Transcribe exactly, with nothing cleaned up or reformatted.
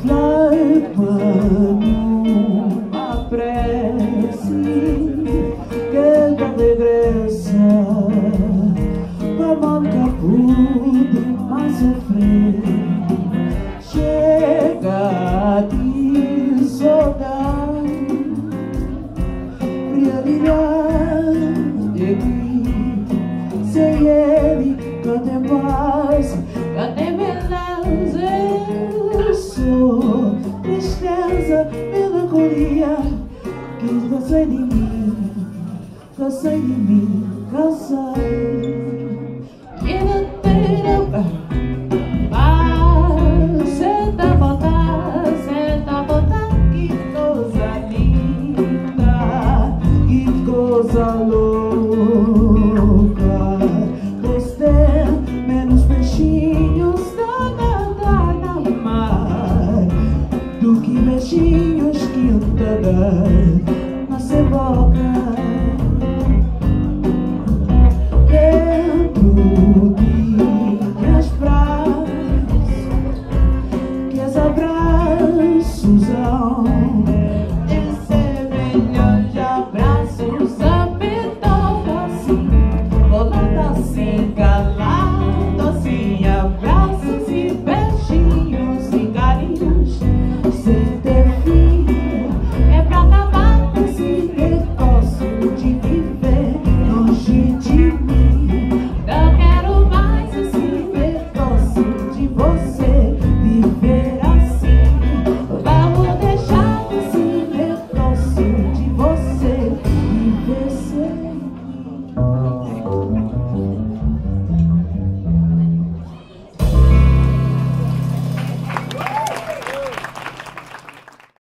flama numa prece que não regressa, como nunca pude mais sofrer. Chega de saudade, realidade aqui, sem ele, cadê mais, cadê beleza? Eu sou tristeza, melancolia, que gostei de mim, gostei de mim, gostei. E não tem não. Coisa louca, gostei menos peixinhos da na mar do que beijinhos que eu te dou na sua boca.